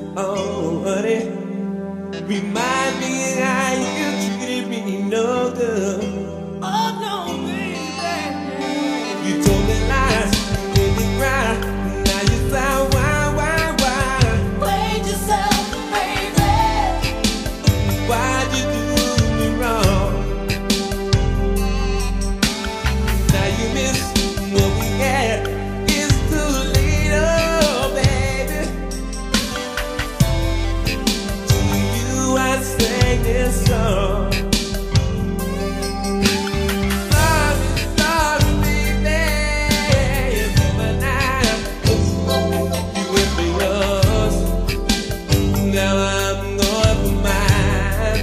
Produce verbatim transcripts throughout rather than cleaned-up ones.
Oh, honey, remind me how you treated me no good. Oh, no, baby. You told me lies, you made me cry. Now you sound why, why, why? Played yourself, baby. Why'd you do me wrong? Now you miss what we had. It's too late, oh, baby. To you I sang this song. Now I'm going for mine.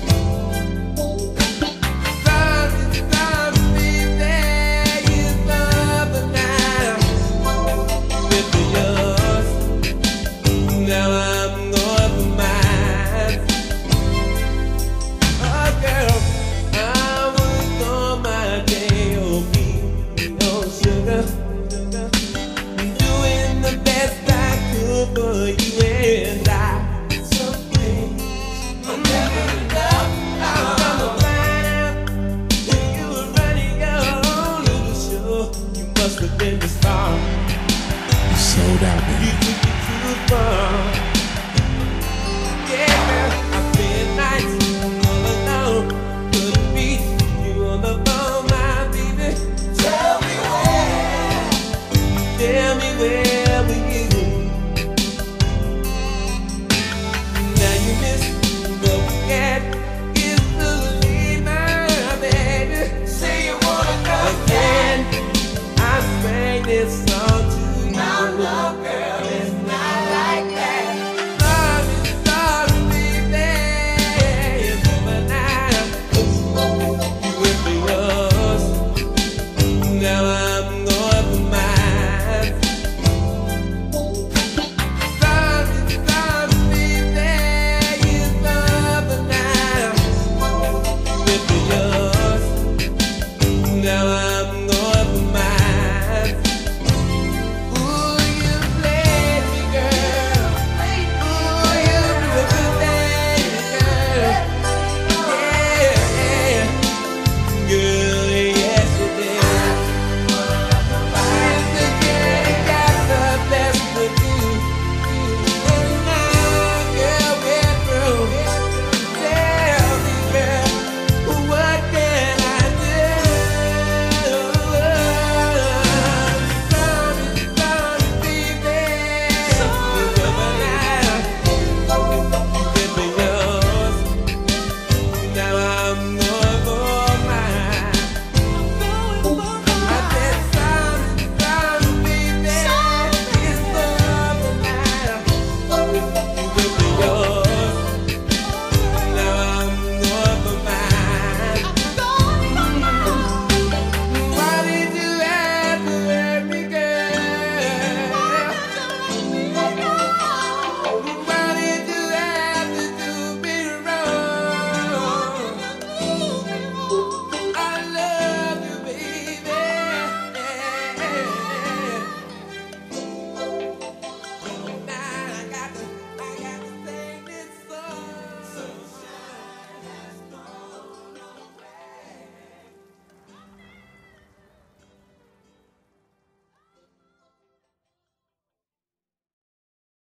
Sorry, sorry, baby, it's over now. With yours. Now I'm going for mine. Oh, girl, I was on my J O B. Oh, sugar, doing the best I could for you and I. Must have been the star. You sold out, man. You took it too far.